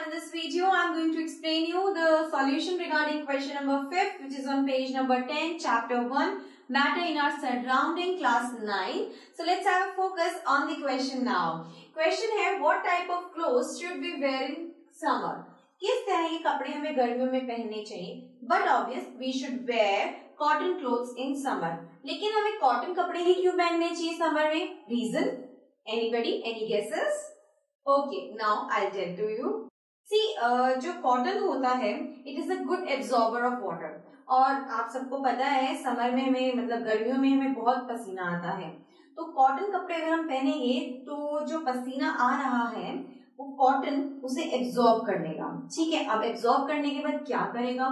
and in this video I am going to explain you the solution regarding question number 5, which is on page number 10, chapter 1, matter in our surrounding, class 9. So let's have a focus on the question now. Question है, what type of clothes should we wear in summer? किस तरह के कपड़े हमें गर्मियों में पहनने चाहिए? But obvious we should wear cotton clothes in summer. लेकिन हमें कॉटन कपड़े ही क्यों पहनने चाहिए समर में? Reason? Anybody? Any guesses? Okay, now I'll tell to you. See, जो कॉटन होता है, it is a good absorber of water. और आप सबको पता है समर में हमें मतलब गर्मियों में हमें बहुत पसीना आता है, तो कॉटन कपड़े अगर हम पहनेंगे तो जो पसीना आ रहा है वो कॉटन उसे एब्जॉर्ब कर लेगा. ठीक है, अब एब्जॉर्ब करने के बाद क्या करेगा?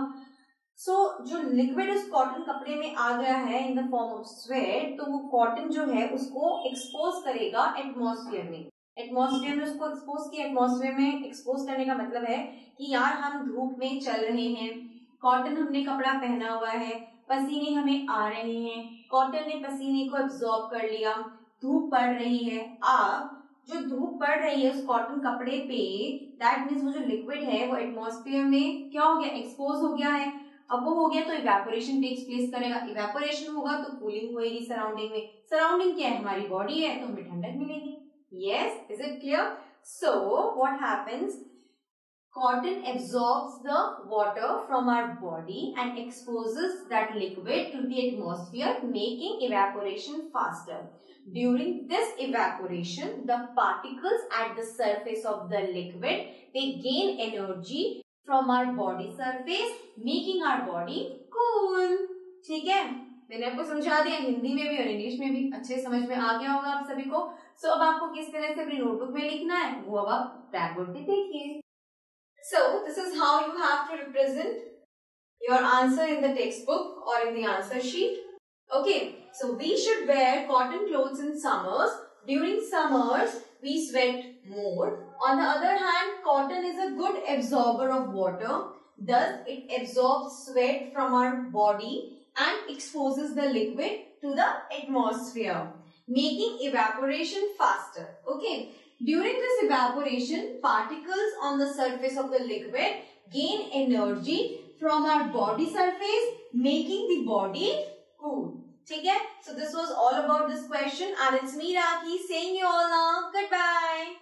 जो लिक्विड उस कॉटन कपड़े में आ गया है in the form of sweat, तो वो कॉटन जो है उसको एक्सपोज करेगा एटमॉस्फेयर में. एटमॉस्फेयर में उसको एक्सपोज किया. एटमॉस्फेयर में एक्सपोज करने का मतलब है कि यार हम धूप में चल रहे हैं, कॉटन हमने कपड़ा पहना हुआ है, पसीने हमें आ रहे हैं, कॉटन ने पसीने को एब्जॉर्ब कर लिया, धूप पड़ रही है. अब जो धूप पड़ रही है उस कॉटन कपड़े पे, दैट मीन्स वो जो लिक्विड है वो एटमॉस्फेयर में क्या हो गया? एक्सपोज हो गया है. अब वो हो गया तो इवेपोरेशन टेक्स प्लेस करेगा. इवेपोरेशन होगा तो कूलिंग होगी सराउंडिंग में. सराउंडिंग क्या है? हमारी बॉडी है, तो हमें ठंडक मिलेगी. Yes, is it clear? So what happens? Cotton absorbs the water from our body and exposes that liquid to the atmosphere, making evaporation faster. During this evaporation, the particles at the surface of the liquid, they gain energy from our body surface, making our body cool. ठीक है, मैंने आपको समझा दिया हिंदी में भी और English में भी, अच्छे समझ में आ गया होगा आप सभी को. सो अब आपको किस तरह से अपनी नोटबुक में लिखना है वो अब आप ब्लैक बोर्ड पे देखिए. So this is how you have to represent your answer in the text book और in the answer sheet. Okay, so we should wear cotton clothes in summers. During summers we sweat more. On the other hand, cotton is a good absorber of water. Thus it absorbs sweat from our body and exposes the liquid to the atmosphere, making evaporation faster. Okay. During this evaporation, particles on the surface of the liquid gain energy from our body surface, making the body cool. ठीक है? So this was all about this question and it's me Rakhi saying you all now goodbye.